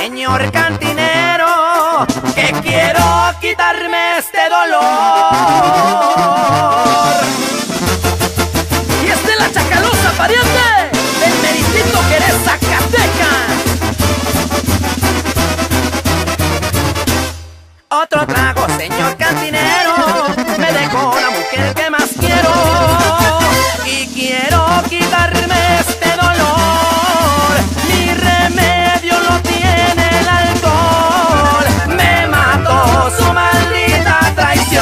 señor cantinero, que quiero quitarme este dolor. Y esta es la Chacalosa, pariente, del meritito que eres Zacatecas. Otro trago, señor cantinero, me dejó la mujer que más quiero. Y quiero quitarme este dolor, mi remedio lo tiene el alcohol. Me mató su maldita traición.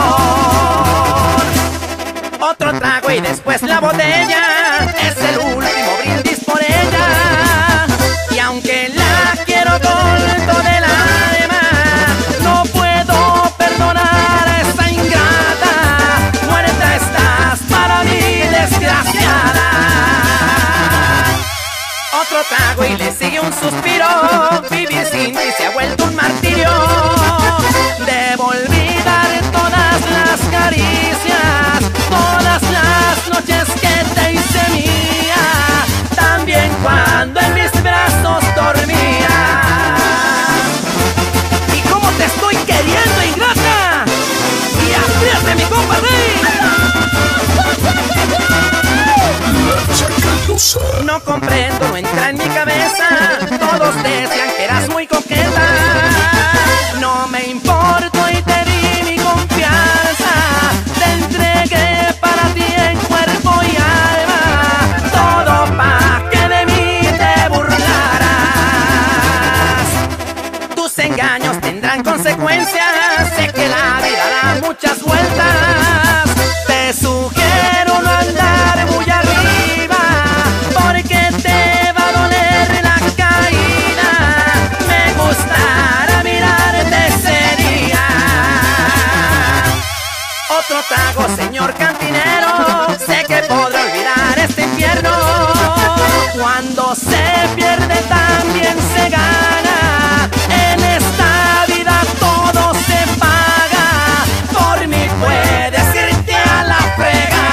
Otro trago y después la botella, es el último brindis por ella. Y aunque la quiero con todo el alma, no puedo perdonar a esta ingrata. Muerta estás para mí, desgraciada. Otro trago y le sigue un suspiro, vivir sin ti se ha vuelto un martirio. Debo olvidar todas las caricias, todas las noches que te hice mía, también cuando en mis brazos dormía. ¿Y cómo te estoy queriendo, ingrata? Y apriete, mi compa Rey. No comprendo, no entra en mi cabeza. Todos decían que eras muy coqueta. No me importo y te di mi confianza. Te entregué para ti en cuerpo y alma. Todo pa' que de mí te burlaras. Tus engaños tendrán consecuencias. Sé que la vida da muchas vueltas. Te sugiero no andar muy arriba, porque te va a doler la caída. Me gustará mirarte ese día. Otro trago, señor cantinero, sé que podré olvidar este infierno. Cuando se pierde también se gana. En esta vida todo se paga. Por mí puedes irte a la fregada.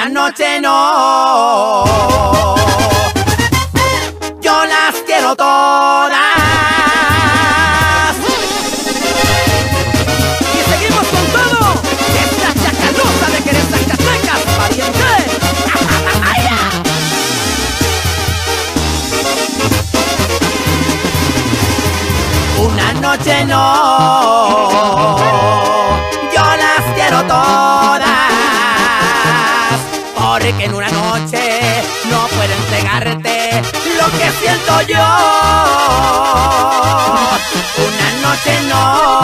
una noche no. Yo las quiero todas. Y seguimos con todo. Esta chacalosa de Jerez, Zacatecas, pariente. Una noche no. Yo las quiero todas. Porque en una noche no puedo entregarte lo que siento yo. Una noche no.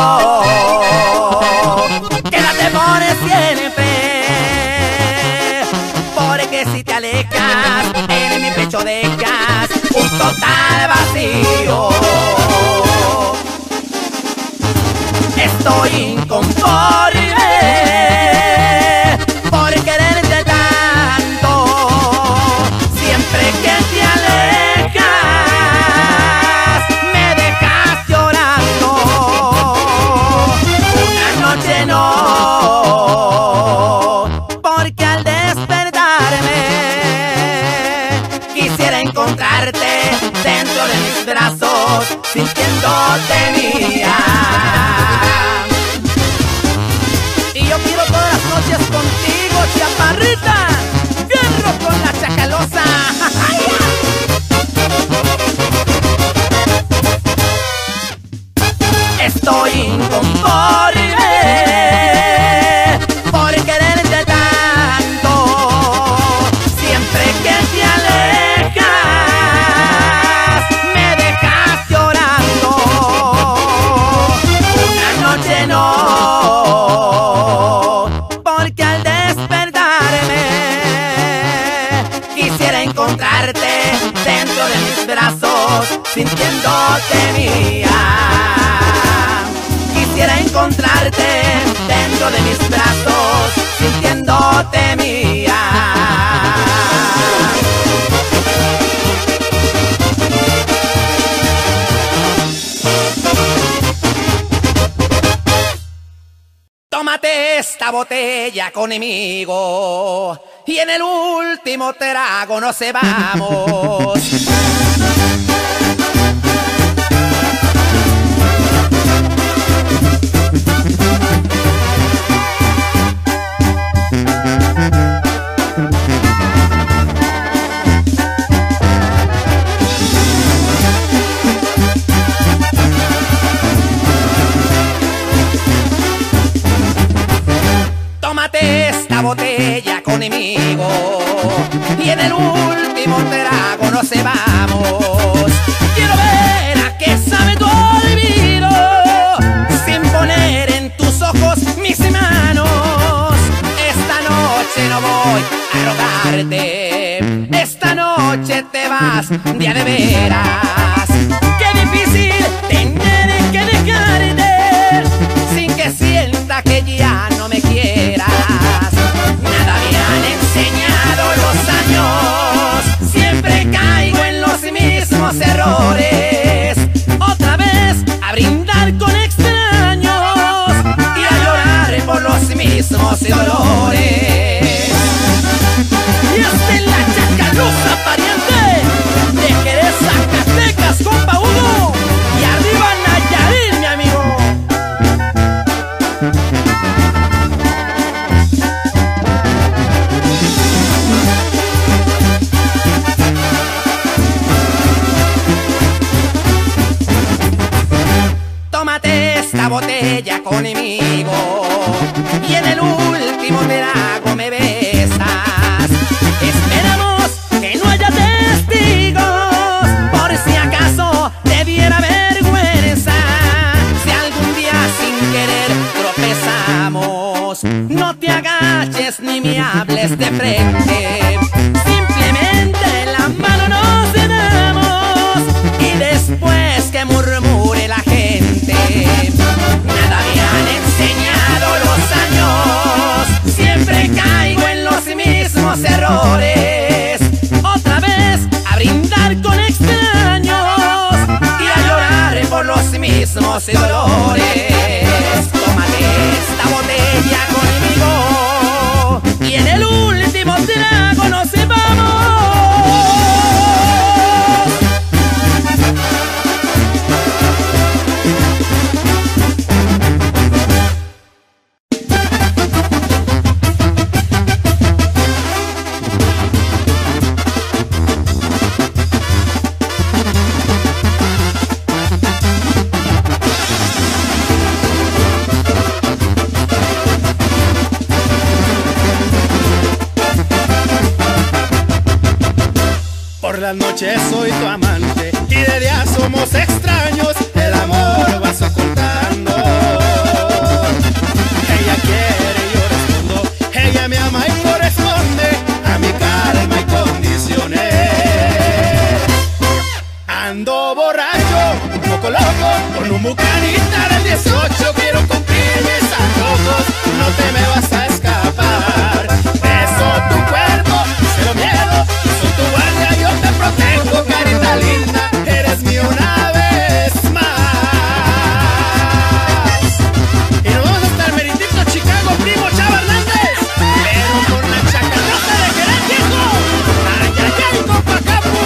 Quédate por siempre. Porque si te alejas, en mi pecho dejas un total vacío. Estoy inconforme por quererte tanto. Siempre que te alejas, me dejas llorando. Una noche no, porque al despertarme quisiera encontrarte dentro de mis brazos, sintiéndote mía. Contigo, chaparrita, fierro con la chacalosa. Estoy inconforme por quererte tanto. Siempre que te alejas, me dejas llorando. Una noche no. Encontrarte dentro de mis brazos, sintiéndote mía. Quisiera encontrarte dentro de mis brazos, sintiéndote mía. Tómate esta botella conmigo y en el último trago nos vamos. Tómate esta botella conmigo y en el último trago nos vamos. Quiero ver a qué sabe tu olvido sin poner en tus ojos mis manos. Esta noche no voy a rogarte, esta noche te vas de veras. Qué difícil tener que dejarte sin que sienta que ya no me quieras. Nada me han enseñado los años, siempre caigo en los mismos errores. Otra vez a brindar con extraños y a llorar por los mismos dolores. Y hasta en la chacalosa, pariente de Jerez, Zacatecas, compa uno. Y arriba Nayarit, mi amigo. Tómate esta botella conmigo y en el último trago me besas. Esperamos que no haya testigos por si acaso te diera vergüenza. Si algún día sin querer tropezamos, no te agaches ni me hables de frente. Simplemente la mano nos damos y después que murmure la gente. Nada me han enseñado los años, siempre caigo en los mismos errores. Otra vez a brindar con extraños y a llorar por los mismos dolores. Tómate esta botella conmigo y en el último trago las noches soy tu amante y de día somos extraños, el amor vas ocultando. Ella quiere y yo respondo, ella me ama y corresponde a mi calma y condiciones. Ando borracho, un poco loco, con un bucanita del 18, quiero cumplir mis antojos, no te me vas a escapar. Beso tu cuerpo, cero miedo, soy tu guardia, yo te protejo, carita linda, eres mía una vez más. Y nos vamos hasta el meritito Chicago, primo Chava Hernández, pero con la chacalosa de querer, viejo. Ay, ay, ay, compa Capu.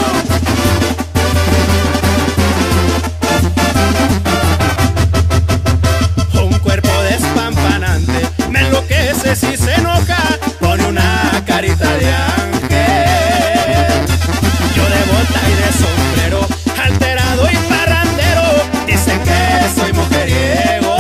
Un cuerpo despampanante me enloquece si se enoja, pone una carita de ángel. Yo de bota y de sombrero, alterado y parrandero, dicen que soy mujeriego.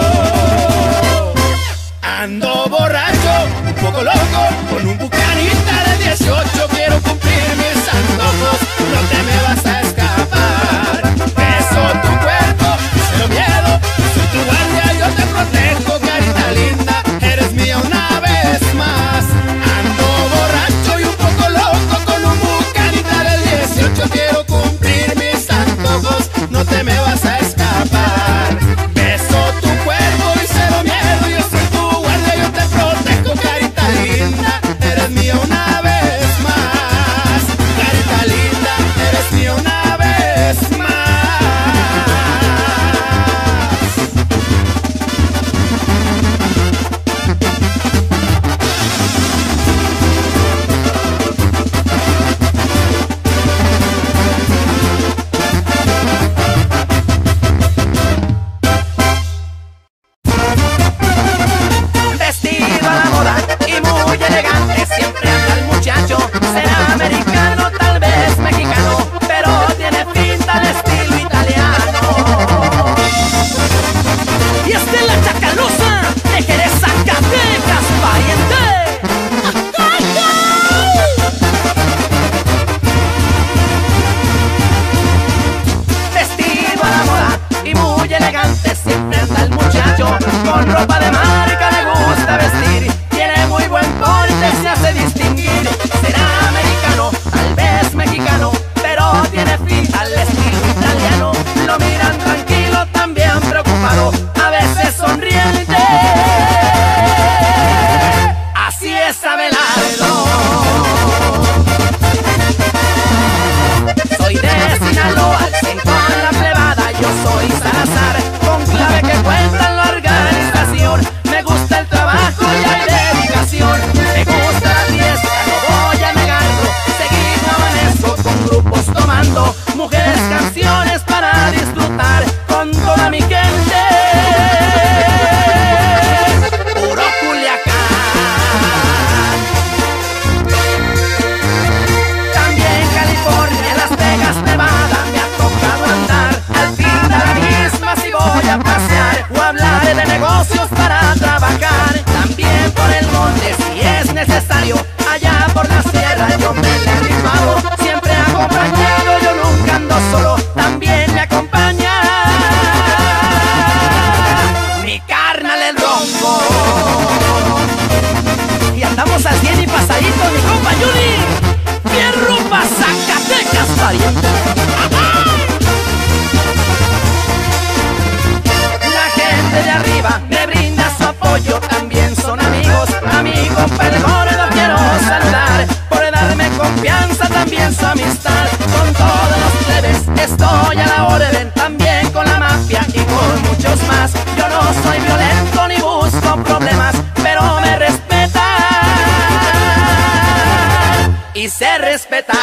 Ando borracho, un poco loco, con un bucanita de 18, quiero cumplir mis antojos, no te me vas a escapar. Beso tu cuerpo, cero miedo, soy tu guardia, yo te protejo, carita linda, eres mía una vez más. Ando borracho y un poco loco, con un bucanita de 18, quiero cumplir mis antojos, no te me vas a escapar. Beso tu cuerpo y cero miedo, yo soy tu guardia, yo te protejo, carita linda, eres mía una vez más. Carita linda, eres mía una vez más. Vestido a la moda y muy elegante, siempre anda el muchacho. Será americano, tal vez mexicano, pero tiene pinta de estilo italiano. Y es de la Chacalosa, de Jerez, Zacatecas, pariente. Vestido a la moda y muy elegante, siempre anda el muchacho. Con ropa de marca le gusta vestir, tiene muy buen porte, se hace distinguir. Será americano, tal vez mexicano, pero tiene pinta al estilo italiano. Lo miran tranquilo, también preocupado, a veces sonriente. Así es Abelardo. Soy de Sinaloa, al 100 con la plebada, yo soy Salazar, con clave que cuenta en la organización. Me gusta el trabajo y hay dedicación, me gusta la fiesta, no voy a negarlo. Seguido amanezco con grupos tomando, mujeres, canciones para disfrutar con toda mi gente. Puro Culiacán. También California, Las Vegas, Nevada, me ha tocado andar. Al fin de la misma si voy a pasear o hablar de negocios para trabajar. También por el monte si es necesario, allá por la sierra yo me la he rifado. Siempre acompañado, yo nunca ando solo, también me acompaña mi carnal el Ronco. Y andamos al 100 y pasadito, mi compa Yuli. Fierro pa' Zacatecas, pariente. La gente de arriba me brinda su apoyo, también son amigos. A mi compa el gordo quiero saludar, por darme confianza, también su amistad. Con todos los plebes estoy a la orden, también con la mafia y con muchos más. Yo no soy violento ni busco problemas, pero me respetan y sé respetar.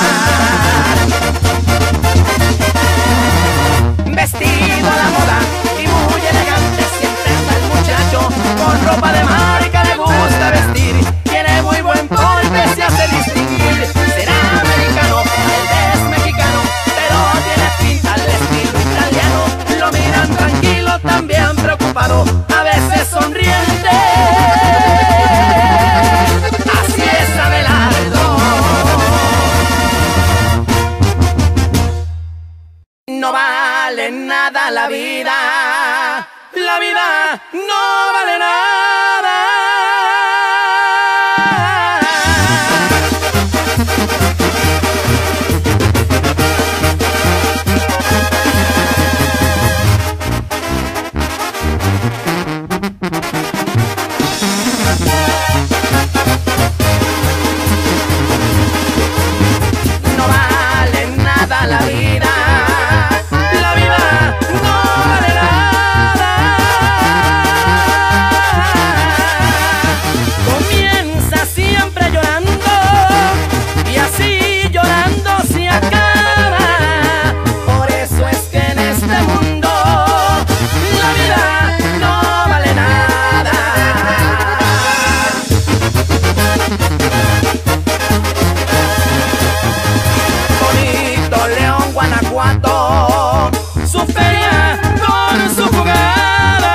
Vestido a la moda y muy elegante, siempre anda el muchacho. Con ropa de marca le gusta vestir, tiene muy buen porte, se hace distinguir. Será americano, tal vez mexicano, pero tiene pinta al estilo italiano. Lo miran tranquilo, también preocupado, a veces sonriente. Así es Abelardo. No vale nada la vida, la vida no vale nada. Comienza siempre llorando y así llorando se acaba. Por eso es que en este mundo la vida no vale nada. Bonito León, Guanajuato, su feria con su jugada.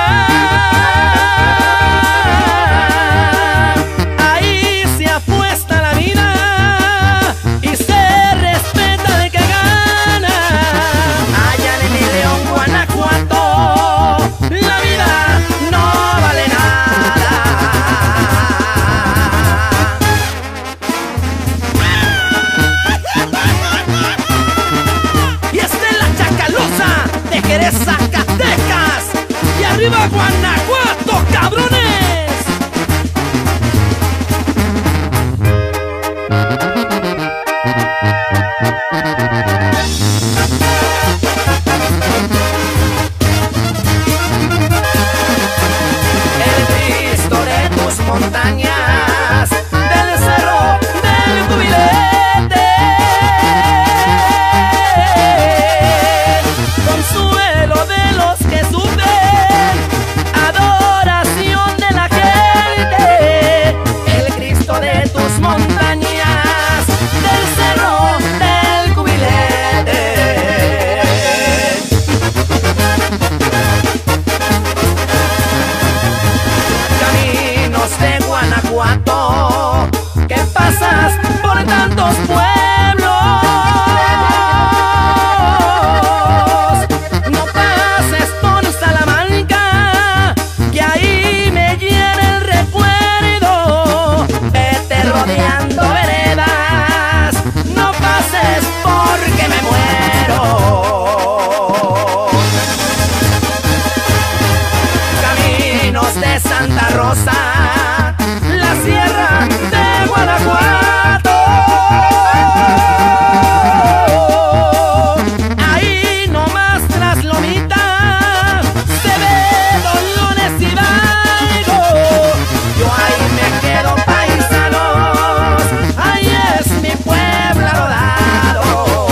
Ahí se apuesta la vida y se respeta el que gana. Allá en mi León, Guanajuato, la vida no vale nada. Y esta es la Chacalosa de Jerez, Zacatecas. Y arriba Guanajuato, cabrones. El Cristo de tus montañas, del cerro del Cubilete, consuelo de los que sufren, adoración de la gente. El Cristo de tus montañas, del cerro del Cubilete. Caminos de Guanajuato, que pasas por tantos pueblos. No pases por Salamanca, que ahí me llena el recuerdo. Vete rodeando veredas, no pases porque me muero. Caminos de Santa Rosa, la sierra de Guanajuato. Ahí nomás tras Lomita se ve Dolores Hidalgo. Yo ahí me quedo, paisanos, ahí es mi pueblo rodado.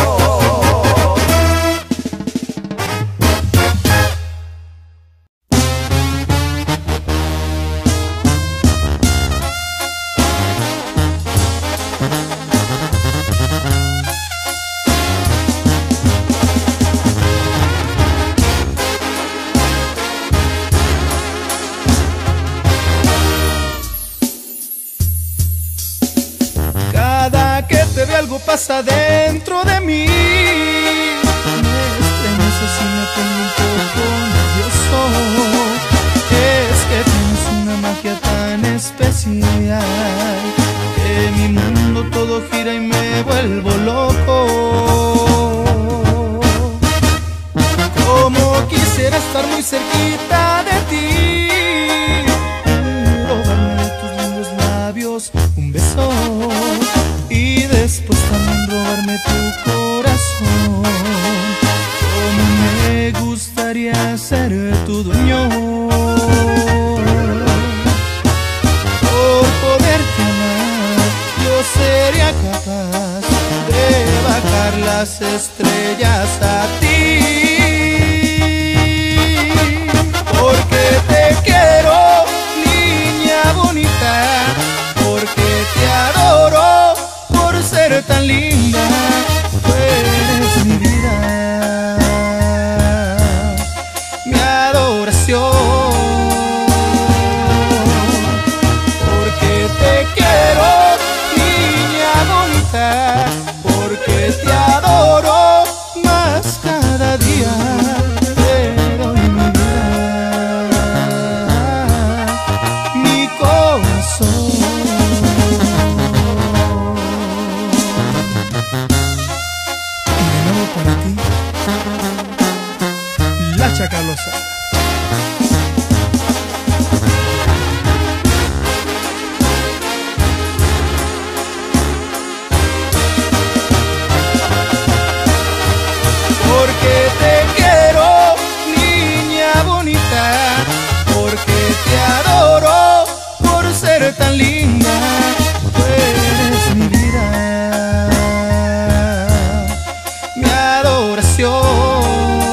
Cada que te veo algo pasa dentro de mí. Me estremece si me pongo un poco nervioso. Es que tienes una magia tan especial que mi mundo todo gira y me vuelvo loco. Como quisiera estar muy cerquita de ti, robarme de tus lindos labios un beso y después también robarme tu corazón. Como me gustaría ser tu dueño, por poderte amar yo sería capaz de bajar las estrellas a ti. Porque te quiero, niña bonita, porque te adoro por ser tan linda. Tú eres mi vida, mi adoración. Porque te quiero, niña bonita, porque te adoro más cada día. Te doy mi vida, mi corazón. mujer tan linda, tú eres mi vida, mi adoración,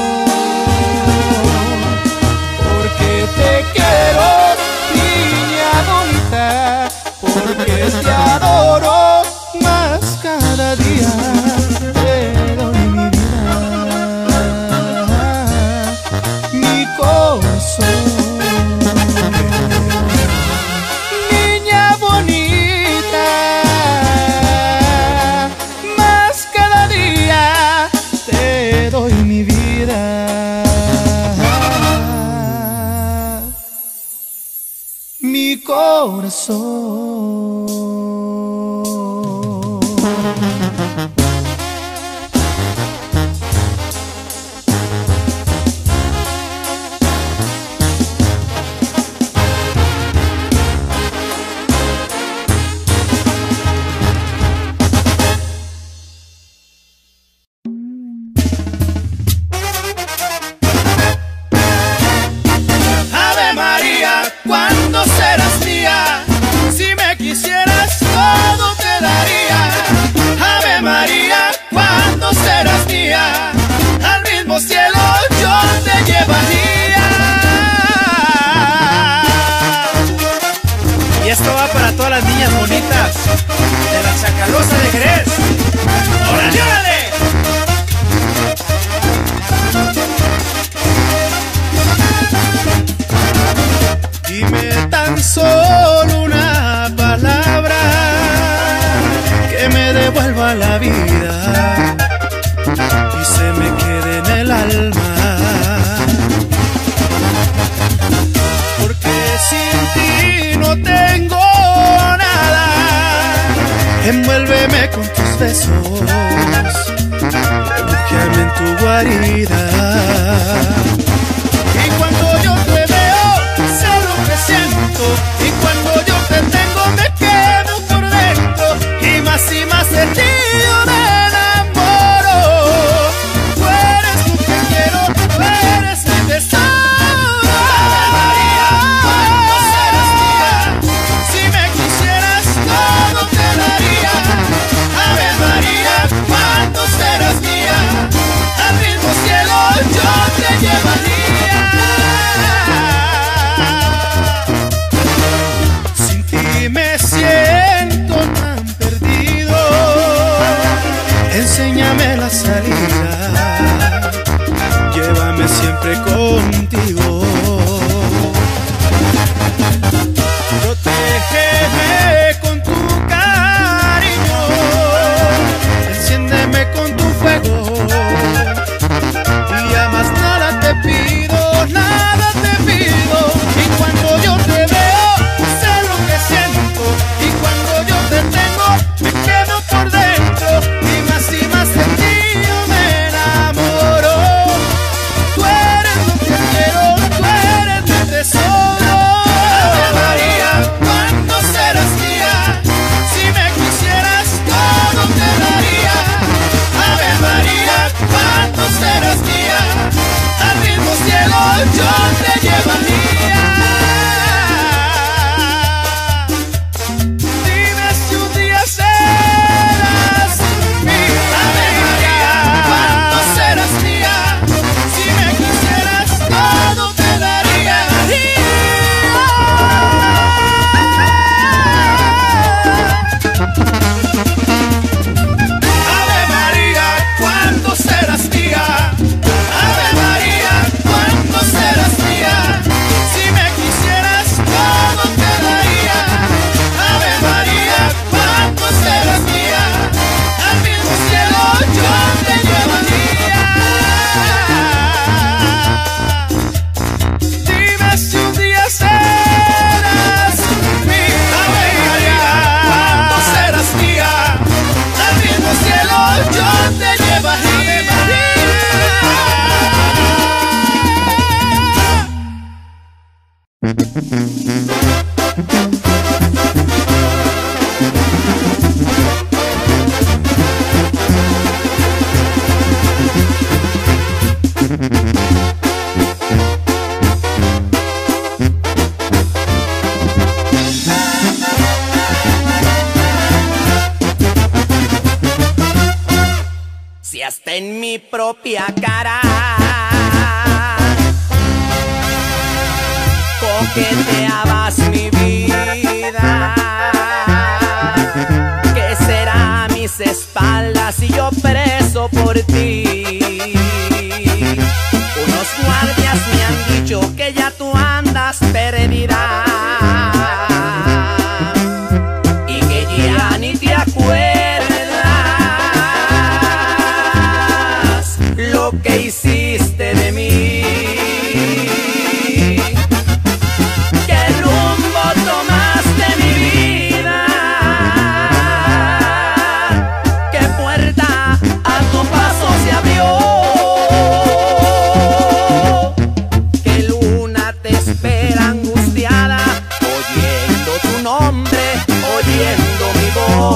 porque te quiero, niña bonita, porque te adoro más cada día. Te doy mi vida, mi corazón. Niña bonita, más cada día te doy mi vida, mi corazón. Ave María, ¿cuándo serás mía? Si me quisieras todo te daría. Ave María, ¿cuándo serás mía? Al mismo cielo yo te llevaría. Y esto va para todas las niñas bonitas de la Chacalosa de Jerez. ¡Órale, órale! Dime tan solo una palabra que me devuelva la vida y se me quede en el alma, porque sin ti no tengo nada. Envuélveme con tus besos, refúgiame en tu guarida, y cuando yo te veo sé lo que siento, y cuando yo te tengo me quedo por dentro, y más de ti yo me enamoro. Tú eres lo que quiero, tú eres mi tesoro. Ave María, ¿cuándo serás mía? Si me quisieras todo te daría. Ave María, ¿cuándo serás mía? Al mismo cielo yo te llevaría. Sin ti me siento tan perdido, enséñame la salida, llévame siempre contigo. Protégeme con tu cariño, enciéndeme con tu fuego, y ya más nada te pido, nada te pido. Y cuando yo te veo, sé lo que siento, y cuando yo te tengo, me quedo por dentro, y más de ti yo me enamoro. Tú eres lo que hasta en mi propia cara coqueteabas mi vida. ¿Qué será a mis espaldas y yo preso por ti? Unos guardias me han dicho que ya tú andas perdida y que ya ni te acuerdas lo que hiciste de mí. ¿Qué rumbo tomaste, mi vida? ¿Qué puerta a tu paso se abrió? ¿Qué luna te espera angustiada, oyendo tu nombre, oyendo mi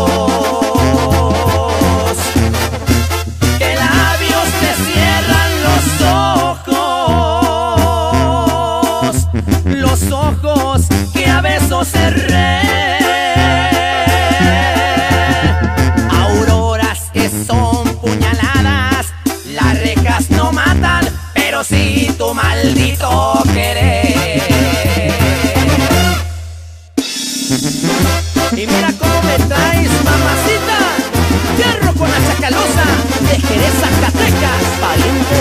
voz? ¿Qué labios te cierran los ojos que a besos cerré? Auroras que son puñaladas, las rejas no matan, pero sí tu maldito querer. Y mira cómo me traes, mamacita, fierro con la chacalosa de Jerez, Zacatecas, pariente.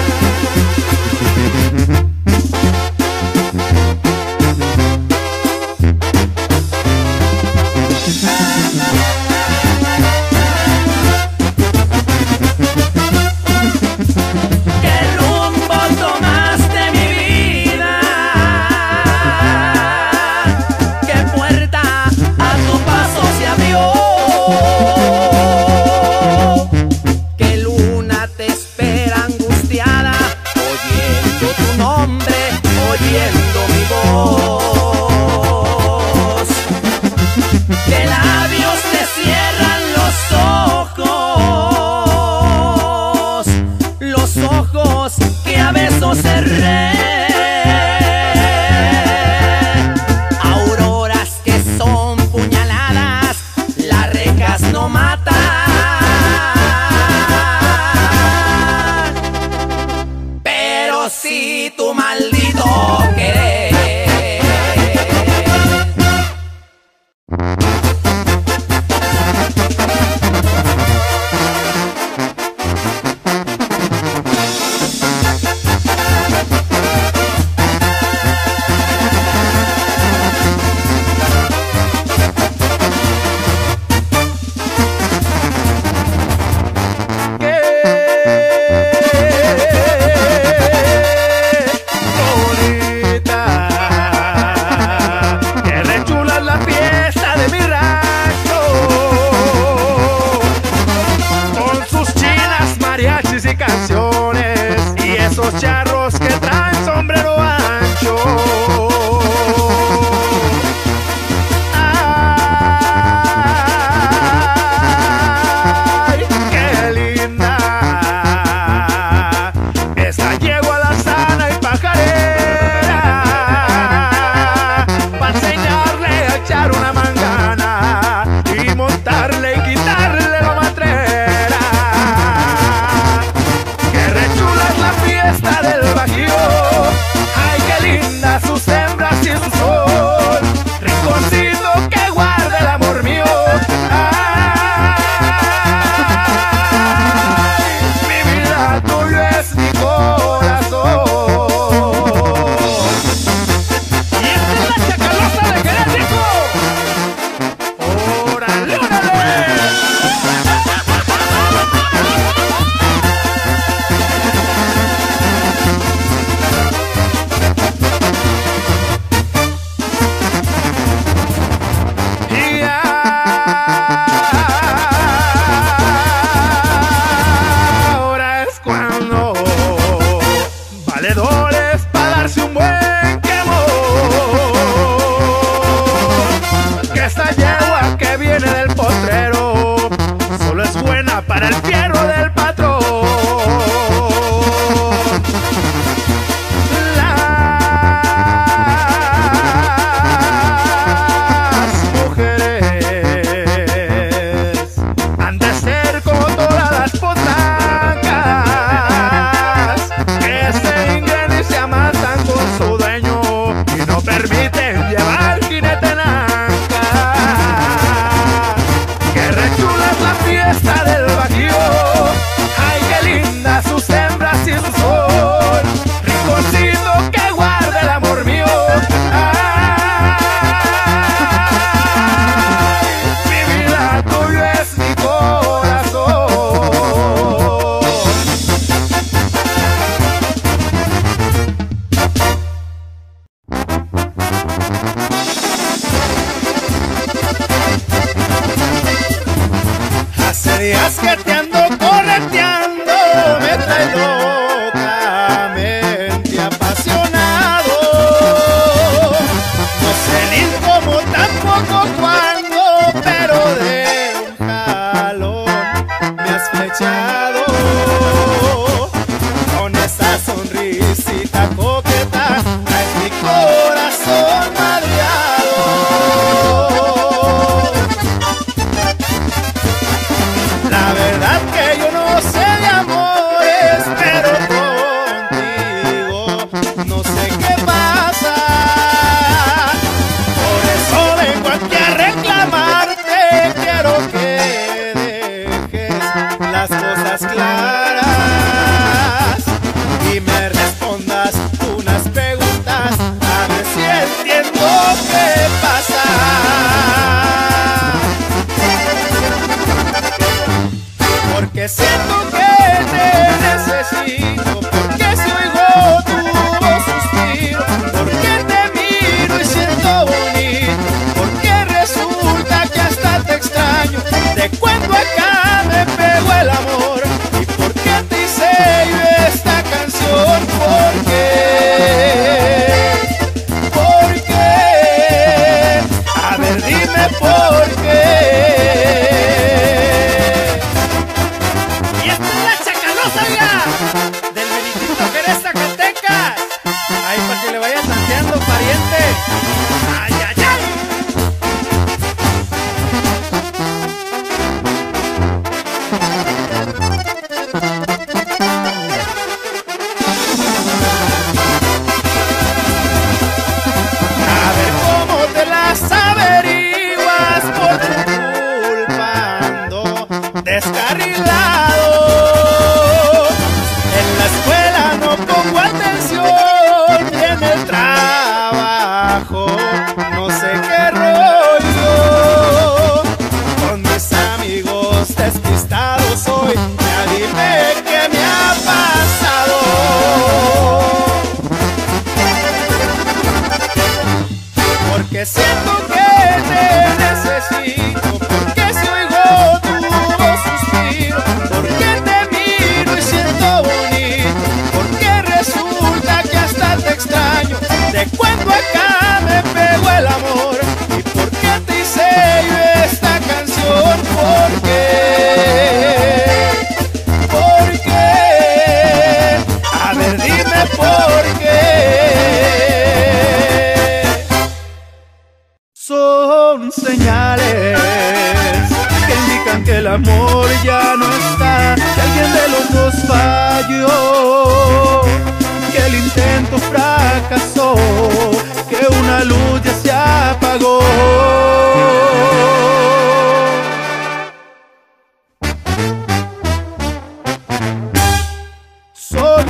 ¿Qué rumbo tomaste, mi vida? ¿Qué puerta a tu paso se abrió? ¿Qué luna te espera angustiada, oyendo tu nombre, oyendo mi voz? ¿Qué labios te cierran los ojos que a besos cerré? Auroras que son puñaladas, las rejas no matan, pero sí tu maldito querer. Charros que traen sombrero ancho. Ay, qué linda esa yegua alazana y pajarera, para enseñarle a echar una mangana y montarle y quitarle la matrera. Que rechula es la fiesta del Bajío. Ay, qué linda sus hembras y su sol, rinconcito que guarda el amor mío. Ay, mi vida, tuyo es mi corazón. Y esta es la chacalosa de Jerez, rico. ¡Órale, órale! Valedores para darse un buen quemón, que esta yegua que viene del potrero solo es buena para el fierro del patrón. Las mujeres han de ser como todas las potras, digas que te ando correteando, me trae locamente apasionado. No sé ni cómo, tampoco cuándo, pero de un jalón me has flechado. Con esa sonrisita coqueta traes mi corazón madreado. La verdad que yo no sé de amores, pero contigo no sé qué pasa. Por eso vengo aquí a reclamarte. Quiero que dejes las cosas claras y me respondas unas preguntas a ver si entiendo qué pasa. Porque siento que te necesito, porque si oigo tu voz suspiro, porque te miro y siento bonito, porque resulta que hasta te extraño, de cuando acá me pegó el amor, y porque te hice yo esta canción, porque a ver dime por qué. Del Benitito Jerez, Zacatecas. Ahí para que le vayan tanteando, pariente. Ay, ay, ay. A ver cómo te las averiguas, por tu culpa ando descarrilado. En la escuela no pongo atención, y en el trabajo no sé qué rollo. Con mis amigos despistados soy, ya dime qué me ha pasado. Porque siento que te necesito, porque si oigo tu voz suspiro, porque te miro y siento bonito, porque resulta que hasta te extraño, de cuando acá me pegó el amor, y porque te hice yo esta canción, porque a ver dime por qué. Son señales que indican que el amor ya no está, que alguien de los dos falló, que el intento fracasó, que una luz ya se apagó. Son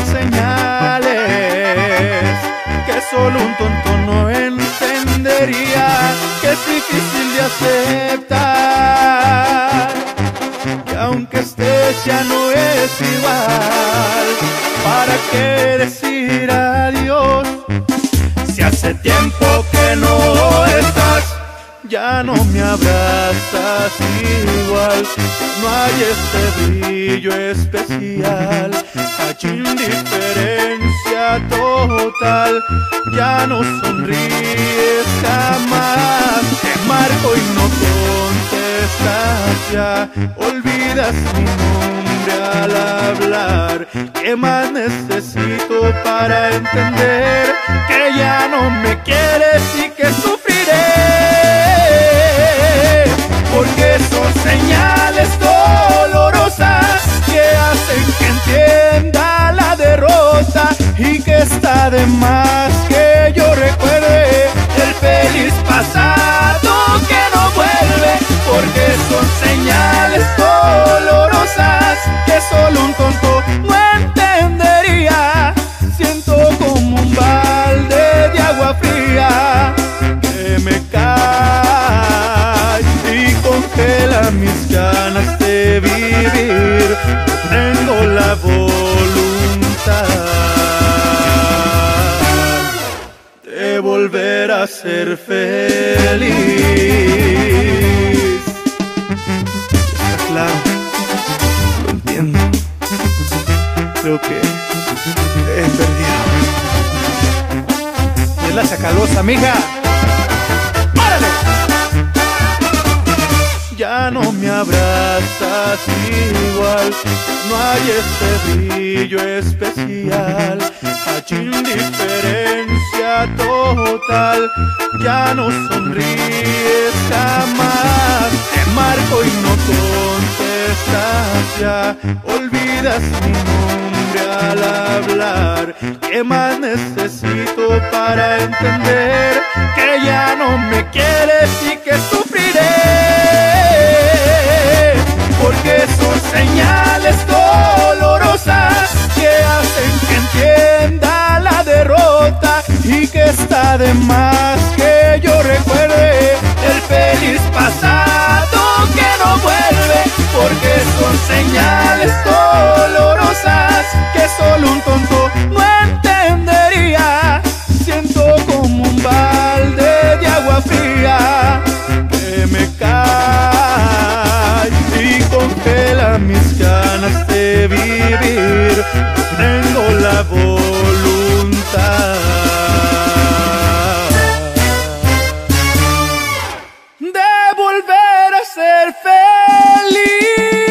señales que solo un tonto no entendería, que es difícil de aceptar, que aunque estés ya no es igual. ¿Para qué decir adiós si hace tiempo que no estás? Ya no me abrazas igual, no hay ese brillo especial, hay indiferencia total, ya no sonríes jamás, te marco y no contestas ya, olvidas mi nombre al hablar. ¿Qué más necesito para entender que ya no me quieres y que sufriré? Porque son señales dolorosas que hacen que entienda la derrota, y que está de más que yo recuerde el feliz pasado que no vuelve. Porque son señales dolorosas que solo un tonto no entendería. Siento como un balde de agua fría que me cae y congela mis ganas de vivir. Tengo la voluntad de volver a ser feliz. Está claro. creo que he perdido. Es la Chacalosa, mija. ¡Párale! Ya no me abrazas igual, no hay este brillo especial, hay indiferencia total, ya no sonríes jamás, te marco y no contestas ya, olvidas mi nombre al hablar, ¿qué más necesito para entender que ya no me quieres y que sufriré? Porque son señales dolorosas que hacen que entienda la derrota y que está de más que yo recuerde el feliz pasado que no vuelve. Porque son señales dolorosas que solo un tonto no entendería. Siento como un balde de agua fría que me cae y congela mis ganas de vivir. Tengo la voluntad de volver a ser feliz.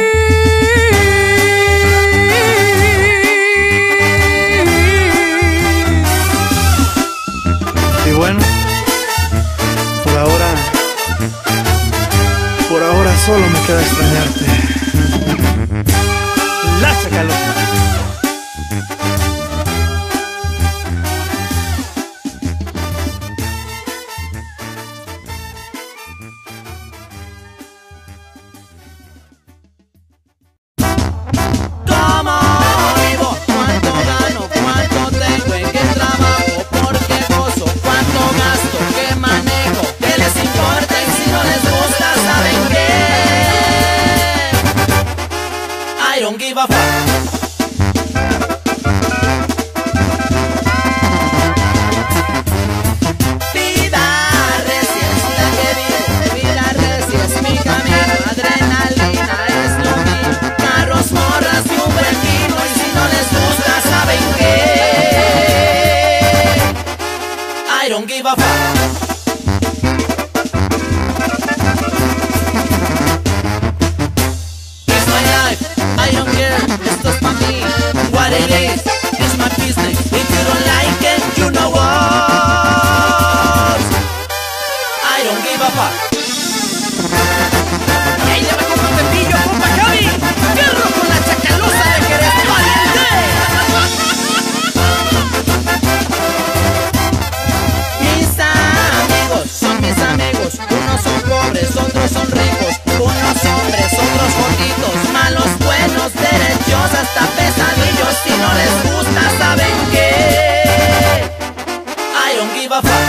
Y bueno, por ahora solo me queda extrañarte. La Chacalosa. ¿Cómo vivo? ¿Cuánto gano? ¿Cuánto tengo? ¿En qué trabajo? ¿Por qué gozo? ¿Cuánto gasto? ¿Qué manejo? ¿Qué les importa? Y si no les gusta, ¿saben qué? I don't give a fuck. Vida recia es la que vivo, vida recia es mi camino, adrenalina es lo mío, carros, morras y un buen vino, y si no les gusta, ¿saben qué? I don't give a fuck. It's my life, I don't care, esto es pa' mí. What it is my business. If you don't like it, you know what? I don't give a fuck. Y ahí le va con un cepillo, compa Javi. Fierro con la Chacalosa de que eres valiente. Mis amigos son mis amigos. Unos son pobres, otros son ricos. Unos hombres, otros gorditos. Malos, buenos, derechos, hasta pesadillos. Si no les gusta, ¿saben qué? I don't give a fuck.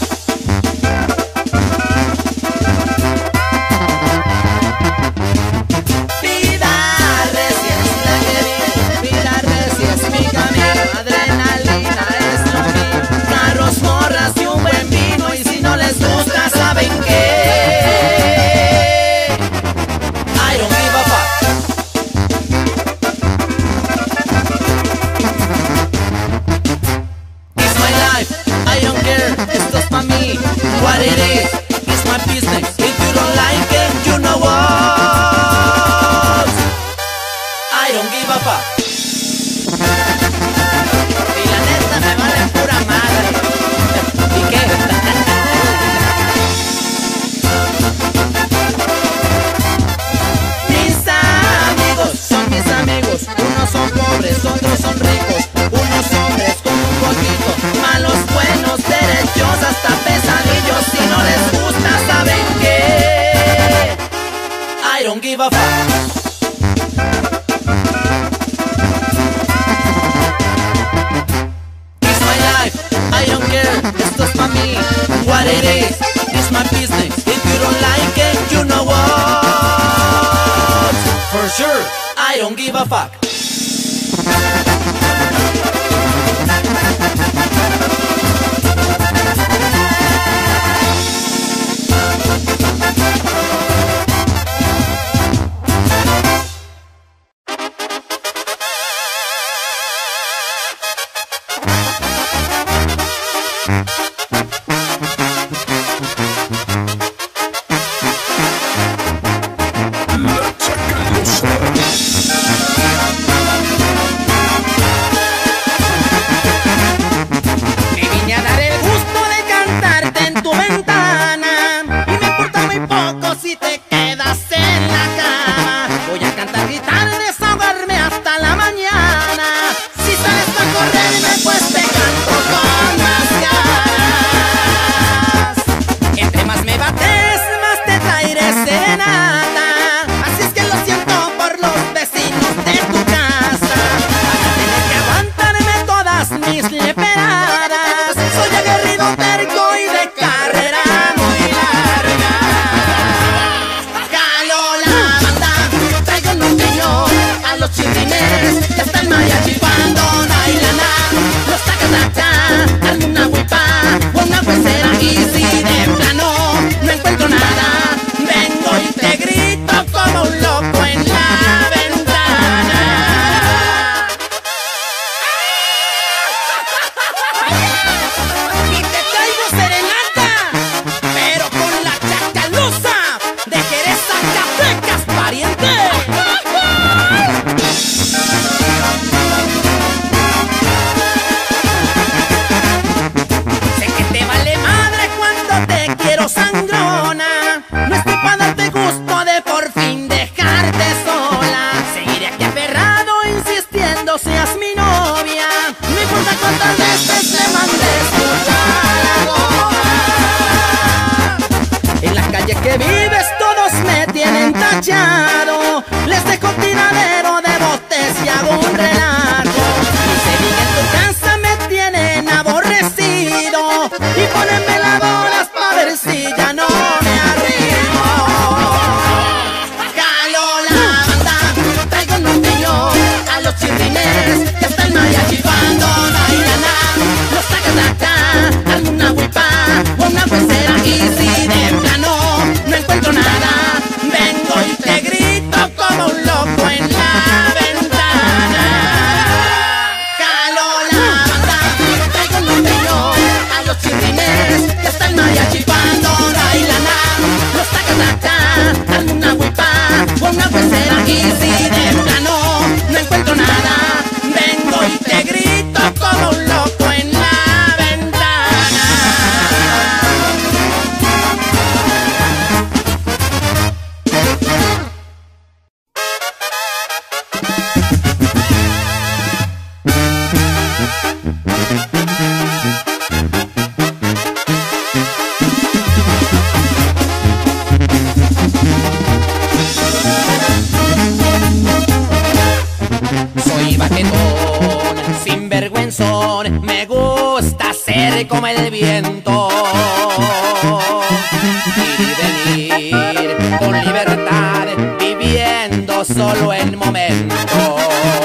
Vida recia es la que vivo, vida recia es mi camino, adrenalina es lo mío, carros, morras y un buen vino, y si no les gusta, ¿saben qué? I don't give a fuck. It's my life, I don't care, esto es pa' mí. What it is my business. If you don't like it, you know what? I don't give a fuck. Y la neta me vale pura madre. ¿Y qué? Mis amigos son mis amigos. Unos son pobres, otros son ricos. Unos hombres con un poquito. Malos, buenos, derechos, hasta pesadillos. Si no les gusta, ¿saben qué? I don't give a fuck. It's my life, I don't care, esto es pa' mí. What it is my business. If you don't like it, you know what? For sure, I don't give a fuck. voy como el viento, ir y venir con libertad, viviendo solo el momento.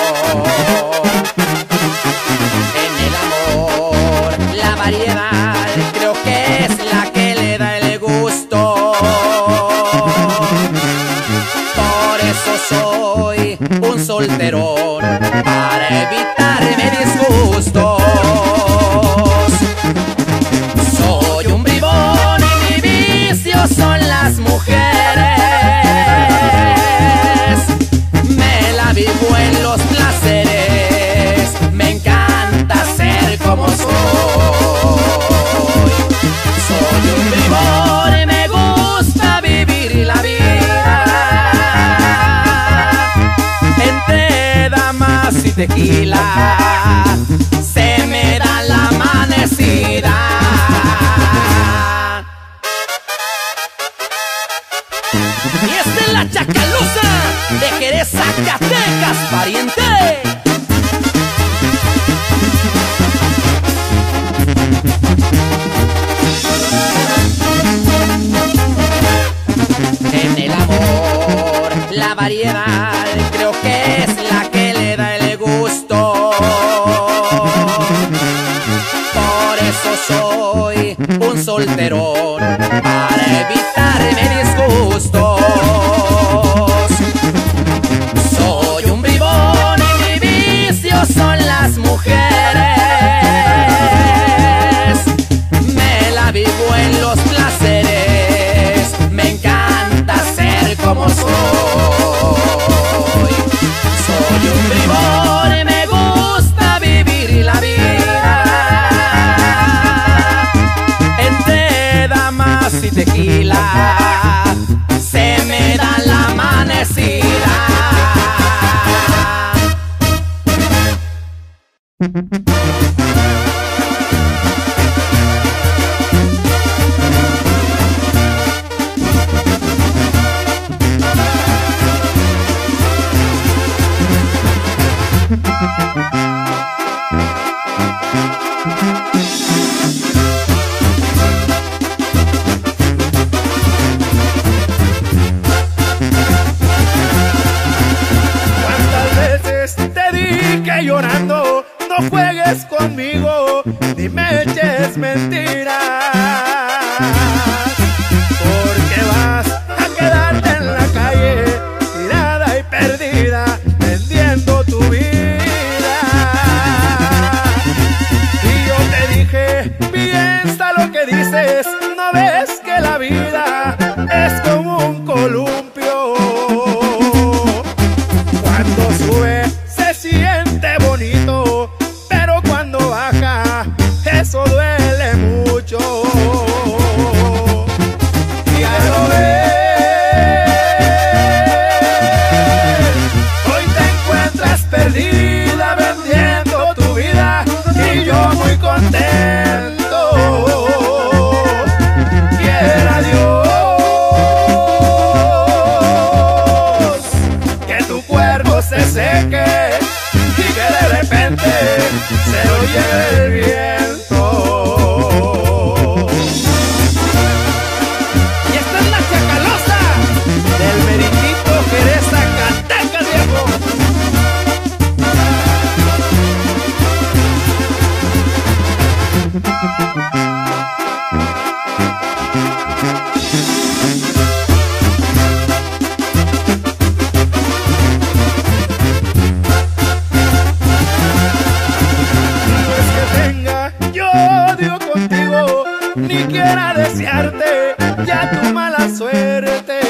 En el amor, la variedad, creo que es la que le da el gusto. Por eso soy un solterón, para evitarme disgustos. Soy un bribón y mi vicio son las mujeres. Me la vivo en los placeres, me encanta ser como soy. Soy un bribón y me gusta vivir la vida entre damas y tequila. Se me da la amanecida. Y esta es la Chacalusa de Jerez, Zacatecas, pariente. En el amor, la variedad, creo que es la que le da el gusto. Por eso soy un solterón, para evitarme disgustos. Soy un bribón y mi vicio son las mujeres. Me la vivo en los placeres, me encanta ser como soy. Soy un bribón y me gusta vivir la vida entre damas y tequila. Se me da la amanecida. ¿Cuántas veces te dije llorando, no juegues conmigo, ni me eches mentiras? Porque vas a quedarte en la calle, tirada y perdida, vendiendo tu vida. Y yo te dije, piensa lo que dices, no ves que la vida es como un columpio. Cuando sube se siente bonito, pero cuando baja eso duele mucho. Ya lo ves, hoy te encuentras perdida vendiendo tu vida y yo muy contento. Quiera Dios que tu cuerpo se seque y que de repente se lo lleve el viento. Y esta es la Chacalosa del meritito Jerez, Zacatecas, viejo. No es que tenga yo odio contigo, ni quiera desearte ya tu mala suerte.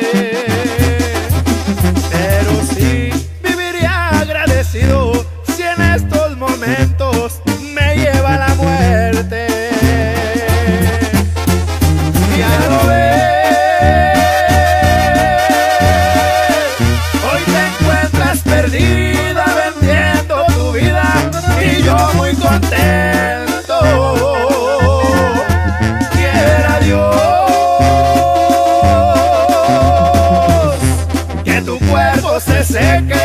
Pero sí viviría agradecido si en estos momentos me lleva la muerte. Ya lo ves, hoy te encuentras perdida vendiendo tu vida y yo muy contento. Quiera Dios que tu cuerpo se seque